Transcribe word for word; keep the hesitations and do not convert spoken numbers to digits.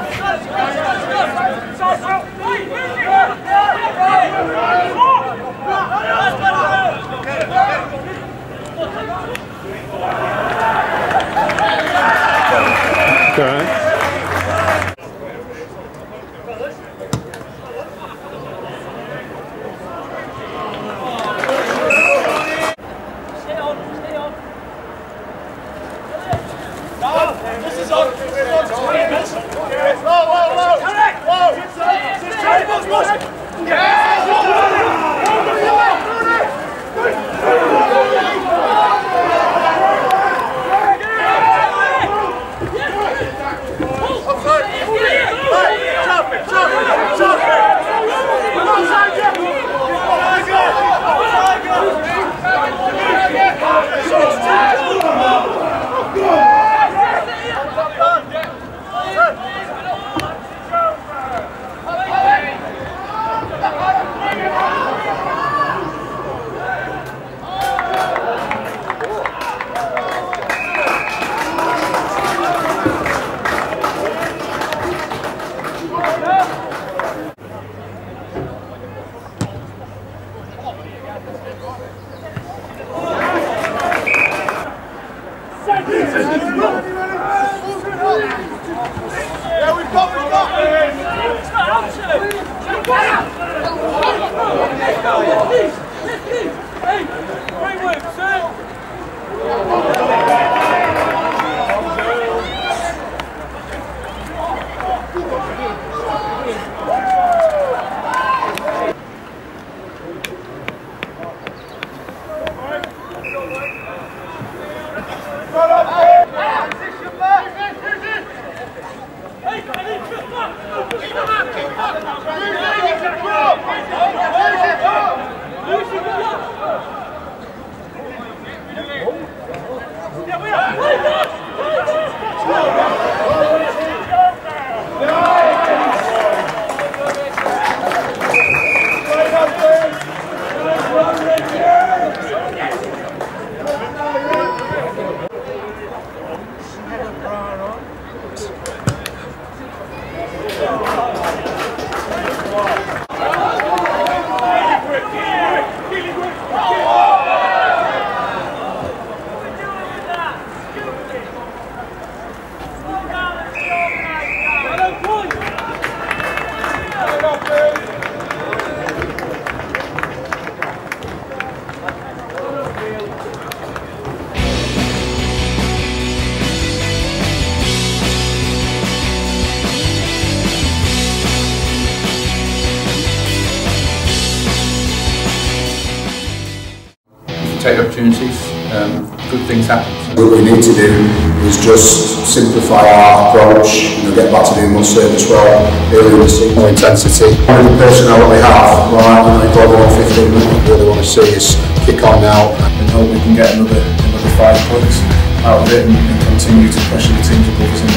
Okay. Take opportunities, um, good things happen. What we need to do is just simplify our approach, you know, get back to doing one service well, early in the season, more intensity. One of the personnel that we have, right, you know, you've got one fifteen minutes, we really want to see us kick on now and hope we can get another, another five points out of it and, and continue to pressure the teams above us.